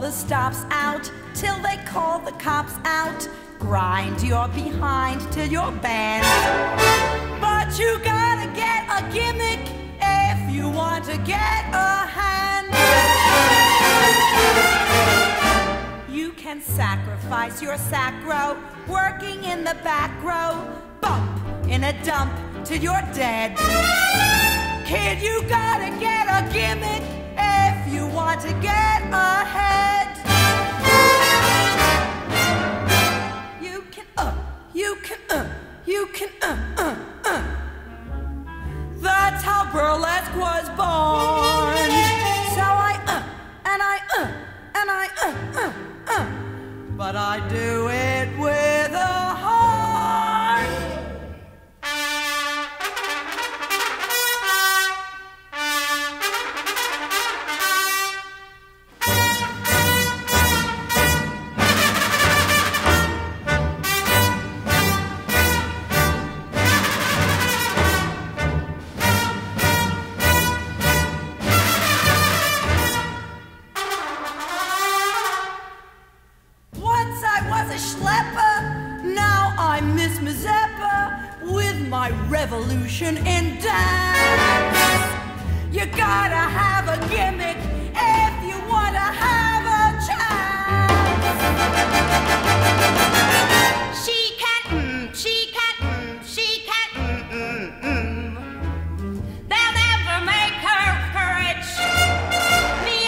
the stops out till they call the cops out. Grind your behind till you're banned. But you gotta get a gimmick if you want to get a hand. You can sacrifice your sacro, working in the back row, bump in a dump till you're dead. Kid, you gotta get a gimmick if you want to get ahead. You can, That's how burlesque was born. So but I do it with a heart. Miss Mazeppa with my revolution in dance. You gotta have a gimmick if you wanna have a chance. She can, she can, she can, They'll never make her rich. Me,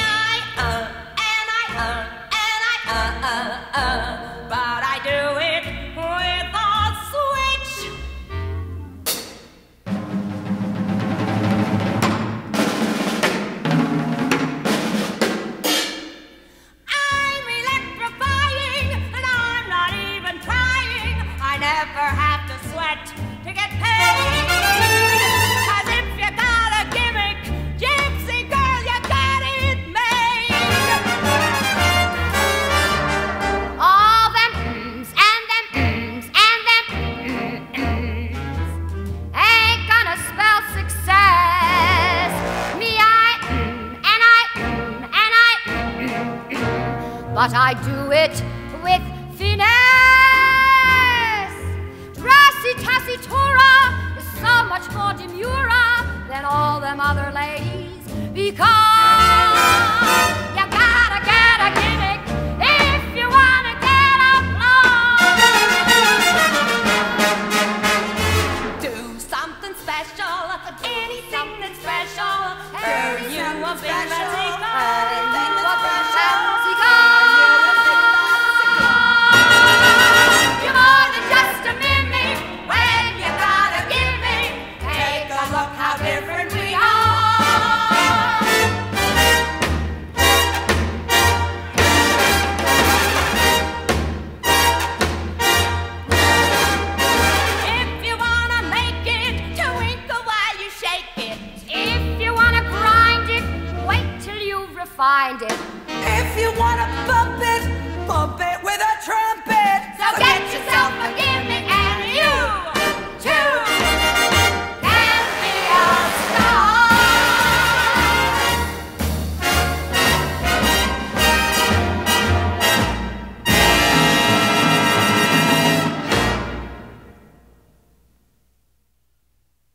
but I do it with a switch. I'm electrifying, and I'm not even trying. I never have to sweat to get paid. 'Cause if you got a gimmick, gypsy girl, you got it made. All them and them and them ain't gonna spell success. Me, but I do it with finesse. Dressy Tassitura is so much more demure than all them other ladies, because